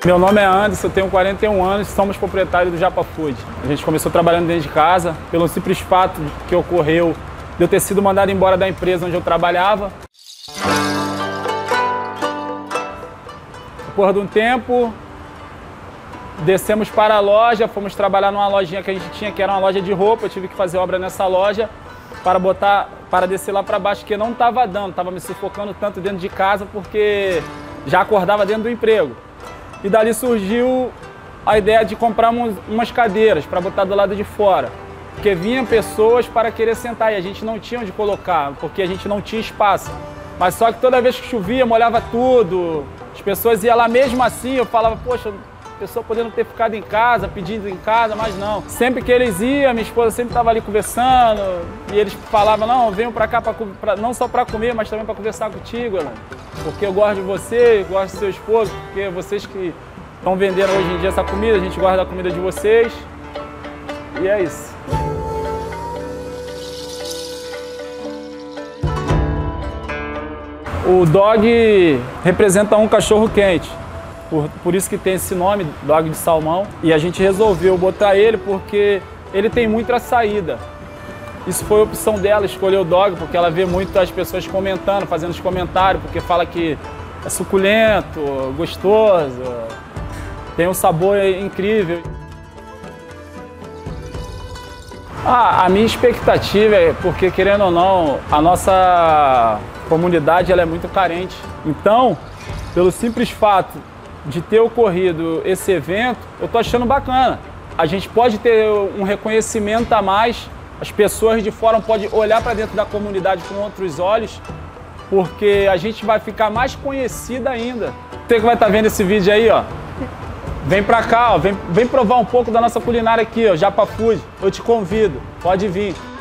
Meu nome é Anderson, eu tenho 41 anos, somos proprietários do Japa Food. A gente começou trabalhando dentro de casa, pelo simples fato que ocorreu de eu ter sido mandado embora da empresa onde eu trabalhava. Depois de um tempo, descemos para a loja, fomos trabalhar numa lojinha que a gente tinha, que era uma loja de roupa. Eu tive que fazer obra nessa loja para descer lá para baixo, porque não estava dando, estava me sufocando tanto dentro de casa, porque já acordava dentro do emprego. E dali surgiu a ideia de comprar umas cadeiras para botar do lado de fora, porque vinham pessoas para querer sentar e a gente não tinha onde colocar, porque a gente não tinha espaço. Mas só que toda vez que chovia, molhava tudo, as pessoas iam lá mesmo assim, eu falava, poxa, a pessoa podendo ter ficado em casa, pedindo em casa, mas não. Sempre que eles iam, minha esposa sempre estava ali conversando e eles falavam, não, venham para cá não só para comer, mas também para conversar contigo, Alan, porque eu gosto de você, gosto do seu esposo, porque vocês que estão vendendo hoje em dia essa comida, a gente gosta da comida de vocês e é isso. O dog representa um cachorro quente. Por isso que tem esse nome, dog de salmão. E a gente resolveu botar ele porque ele tem muita saída. Isso foi a opção dela, escolher o dog, porque ela vê muito as pessoas comentando, fazendo os comentários, porque fala que é suculento, gostoso, tem um sabor incrível. A minha expectativa é porque, querendo ou não, a nossa comunidade ela é muito carente. Então, pelo simples fato de ter ocorrido esse evento, eu tô achando bacana. A gente pode ter um reconhecimento a mais, as pessoas de fora podem olhar para dentro da comunidade com outros olhos, porque a gente vai ficar mais conhecida ainda. Você que vai estar vendo esse vídeo aí, ó, vem pra cá, ó, vem provar um pouco da nossa culinária aqui, ó, Japa Food. Eu te convido, pode vir.